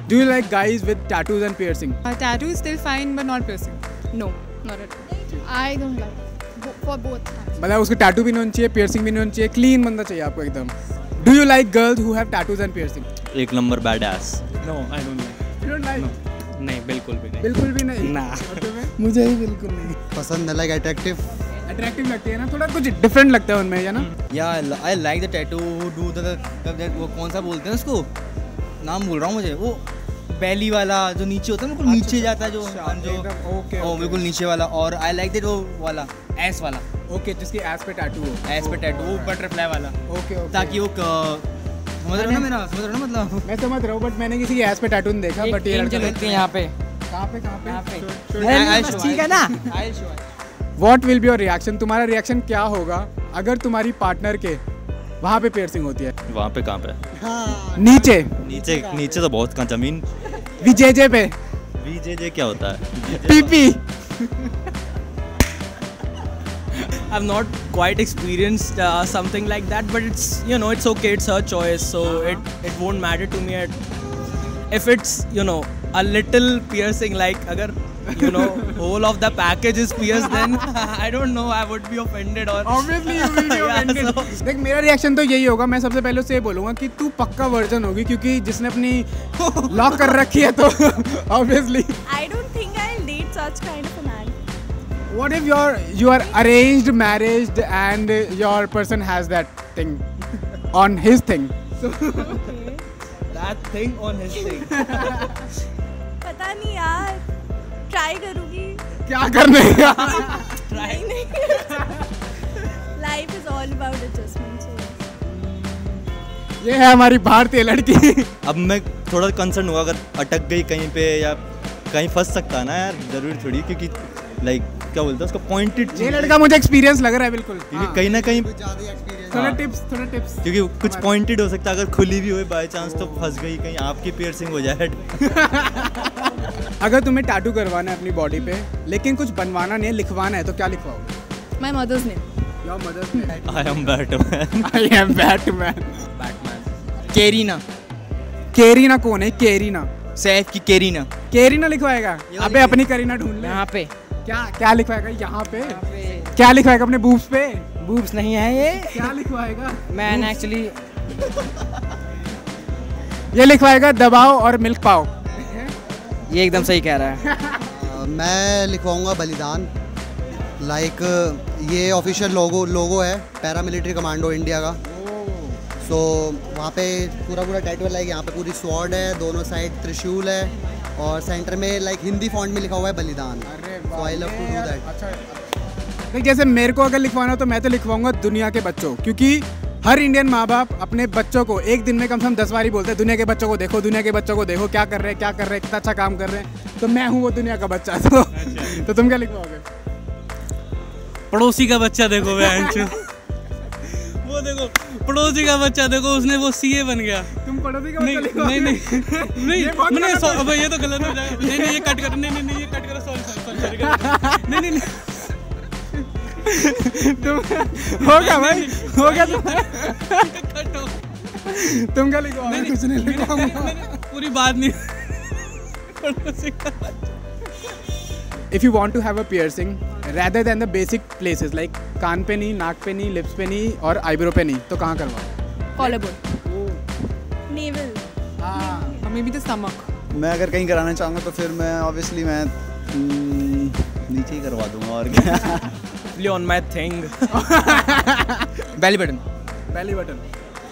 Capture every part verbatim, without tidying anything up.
Do you like guys with tattoos and piercing? Uh, tattoo is still fine, but not piercing. No, not at all. I don't like Bo- for both. मतलब उसको tattoo भी नहीं होना चाहिए, piercing भी नहीं होना चाहिए, clean बंदा चाहिए आपको एकदम. Do you like girls who have tattoos and piercing? एक number badass. No, I don't like. You don't like? No. नहीं, बिल्कुल भी नहीं. बिल्कुल भी नहीं. ना. और तुम्हें? मुझे ही बिल्कुल नहीं पसंद है. लाइक अट्रैक्टिव अट्रैक्टिव लगती है ना, थोड़ा कुछ डिफरेंट लगता है उनमें, है ना? Yeah, I like the tattoo who do the that वो कौन सा बोलते हैं उसको, नाम भूल रहा हूँ मुझे, वो बैली वाला जो नीचे होता है, बिल्कुल नीचे जाता है जो जो ओके ओ बिल्कुल नीचे वाला. और आई लाइक दैट वो वाला एस वाला, ओके जिसकी एस पे टैटू हो. एस पे टैटू, वो बटरफ्लाई वाला, ओके ओके. ताकि वो समझ रहे हो ना मेरा, समझ रहे हो ना मतलब. मैं समझ रहा हूँ, बट मैंने किसी की एस पे टैटू नहीं देखा. बट ये लड़के लगते हैं यहाँ पे. कहाँ पे कहाँ पे? यहाँ पे. ठीक है ना. What will be your reaction? तुम्हारा रिएक्शन क्या होगा अगर तुम्हारी पार्टनर के वहाँ पे पियर्सिंग होती है? वहाँ पे कहाँ पे? नीचे. नीचे नीचे तो बहुत कहाँ, जमीन. विजेजे पे. वीजेजे क्या होता है? पीपी. I've not quite experienced uh, something like that, but it's, you know, it's okay. It's her choice, so it it won't matter to me. At, if it's, you know, a little piercing, like agar, you know, whole of the package is pierced, then I don't know, I would be offended or. Obviously you will be offended. Yeah, so, देख मेरा reaction तो यही होगा. मैं सबसे पहले उससे ये बोलूँगा कि तू पक्का वर्जन होगी, क्योंकि जिसने अपनी लॉक कर रखी है तो obviously. I don't think I'll date such kind of a man. What if you're you are arranged marriage and your person has that thing on his thing? So Okay. that thing on his thing. पता नहीं यार, try करूँगी. क्या करने का? Try. Life is all about adjustment. So. ये है हमारी भारतीय लड़की. अब मैं थोड़ा कंसर्न हुआ, अगर अटक गई कहीं पे या कहीं फंस सकता है ना यार, जरूरी थोड़ी, क्योंकि लाइक क्या बोलते हैं उसका पॉइंटेड. ये लड़का मुझे एक्सपीरियंस लग रहा है बिल्कुल. क्योंकि कहीं ना कहीं थोड़ा हाँ. टिप्स थोड़ा टिप्स. क्योंकि कुछ पॉइंटेड हो सकता है, अगर खुली भी हुई बाय चांस तो फंस गई, कहीं आपकी पियर्सिंग हो जाए. अगर तुम्हें टैटू करवाना है अपनी बॉडी पे, लेकिन कुछ बनवाना नहीं है, लिखवाना है, तो क्या लिखवाओगे? My mother's name. Your mother's name. I am Batman. I am Batman. Kareena. Kareena कौन है? केरीना सैफ की केरीना. केरीना लिखवाएगा. अबे अपनी करीना ढूंढ ले. यहाँ पे क्या क्या लिखवाएगा यहाँ पे? क्या लिखवाएगा अपने बूब्स पे? बूब्स नहीं है ये. क्या लिखवाएगा? मैन एक्चुअली ये लिखवाएगा दबाओ और मिल्क पाओ. ये एकदम सही कह रहा है. मैं लिखवाऊंगा बलिदान. लाइक ये ऑफिशियल लोगो लोगो है पैरामिलिट्री कमांडो इंडिया का. सो so, वहाँ पे पूरा पूरा टैटू है. लाइक यहाँ पे पूरी स्वॉर्ड है, दोनों साइड त्रिशूल है, और सेंटर में लाइक हिंदी फॉन्ट में लिखा हुआ है बलिदान. So I love to do that. अच्छा देख, जैसे मेरे को अगर लिखवाना हो तो मैं तो लिखवाऊंगा दुनिया के बच्चों, क्योंकि हर इंडियन माँ बाप अपने बच्चों को एक दिन में कम से कम दस बार ही बोलते हैं दुनिया के बच्चों को देखो, दुनिया के बच्चों को देखो, क्या कर रहे हैं क्या कर रहे हैं, कितना अच्छा काम कर रहे हैं. तो मैं हूँ वो दुनिया का बच्चा. तो तो तुम क्या लिखवाओगे? पड़ोसी का बच्चा देखो बहन. वो देखो पड़ोसी का बच्चा देखो, उसने वो सीए बन गया. तुम पड़ोसी का नहीं बच्चा लिखवाओगे? नहीं नहीं नहीं नहीं सो- अब ये तो गलत हो जाएगा. नहीं नहीं ये कट कर. नहीं नहीं नहीं ये कट करो. Sorry sorry sorry. नहीं नहीं नहीं तुम होगा भाई, होगा. तुम कट हो. तुम क्या लिखवाओगे? कुछ नहीं लिखवाऊंगा. पूरी बात नहीं. पड़ोसी का. If you want to have a piercing rather than the basic places like कान पे नहीं, नाक पे नहीं, लिप्स पे नहीं और आईब्रो पे नहीं, तो कहाँ करवाओ? Collarbone. Navel. Or maybe the stomach. मैं अगर कहीं कराना चाहूँगा तो फिर मैं ऑब्वियसली मैं हम्म, नीचे ही करवा दूंगा. और क्या. On my thing. Belly button. Belly button.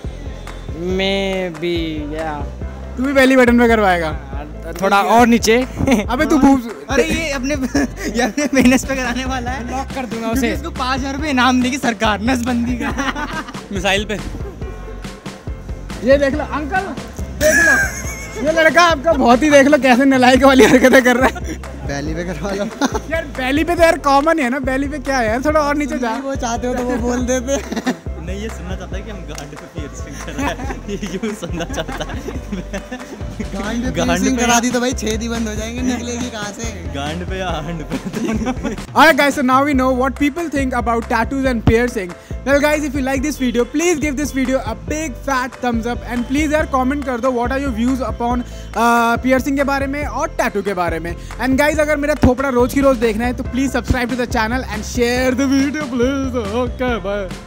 Maybe या तू भी बेली बटन पे करवाएगा? थोड़ा और नीचे. अबे तू बूब्स. अरे ये अपने ये अपने पेनिस पे कराने वाला है. लॉक कर दूंगा उसे. इसको पाँच हजार रुपये इनाम देगी सरकार नसबंदी का. मिसाइल पे. ये देख लो अंकल, देख लो ये लड़का आपका बहुत ही, देख लो कैसे नालायक वाली हरकतें कर रहा है. बैली पे करवा लो. यार बेली पे तो यार कॉमन है ना. बेली पे क्या है यार, थोड़ा और नीचे जा. वो चाहते हो तो वो बोल देते. नहीं नहीं ये सुनना चाहता है कि हम गांड पे पियर्सिंग कर रहे हैं, ये यूं सुनना चाहता है। गांड पे गांड piercing पे करा या- दी तो भाई छेद ही बंद हो जाएंगे, निकलेगी कहाँ से? गांड पे या हांड पे? Alright guys, so now we know what people think about tattoos and piercing. Well guys, if you like this video, please give this video a big fat thumbs up and please यार comment कर दो what are your views upon uh, piercing के बारे में और tattoo के बारे में. And guys, अगर मेरा थोपड़ा रोज की रोज देखना है तो please subscribe to the channel and share the video please. Okay, bye.